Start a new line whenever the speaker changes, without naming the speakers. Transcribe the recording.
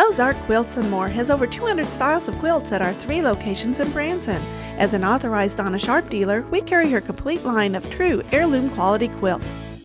Ozark Quilts and More has over 200 styles of quilts at our 3 locations in Branson. As an authorized Donna Sharp dealer, we carry her complete line of true heirloom quality quilts.